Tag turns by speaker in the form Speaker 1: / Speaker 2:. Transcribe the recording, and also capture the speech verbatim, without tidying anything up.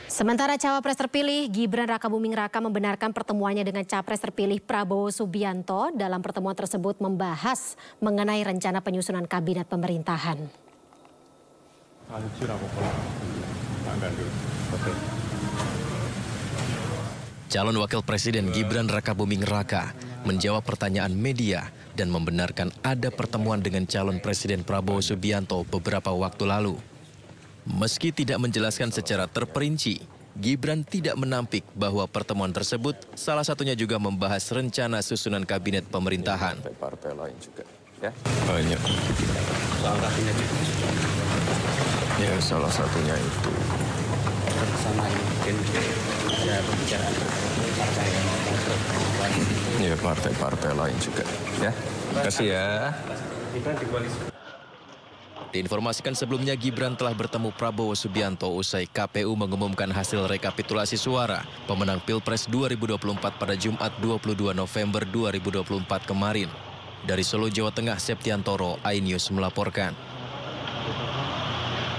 Speaker 1: Sementara Cawapres terpilih Gibran Rakabuming Raka membenarkan pertemuannya dengan Capres terpilih Prabowo Subianto. Dalam pertemuan tersebut membahas mengenai rencana penyusunan kabinet pemerintahan.
Speaker 2: Calon Wakil Presiden Gibran Rakabuming Raka menjawab pertanyaan media dan membenarkan ada pertemuan dengan calon Presiden Prabowo Subianto beberapa waktu lalu. Meski tidak menjelaskan secara terperinci, Gibran tidak menampik bahwa pertemuan tersebut salah satunya juga membahas rencana susunan kabinet pemerintahan.
Speaker 3: Partai lain juga, ya? Banyak.
Speaker 4: Soal kabinet itu?
Speaker 3: Ya, salah satunya itu.
Speaker 4: Bersama mungkin ada pembicaraan partai yang
Speaker 3: Ya, partai-partai lain juga, ya? Terima kasih ya.
Speaker 4: Gibran di koalisi.
Speaker 2: Diinformasikan sebelumnya Gibran telah bertemu Prabowo Subianto usai K P U mengumumkan hasil rekapitulasi suara pemenang Pilpres dua ribu dua puluh empat pada Jumat dua puluh dua November dua ribu dua puluh empat kemarin. Dari Solo, Jawa Tengah, Septiantoro, iNews melaporkan.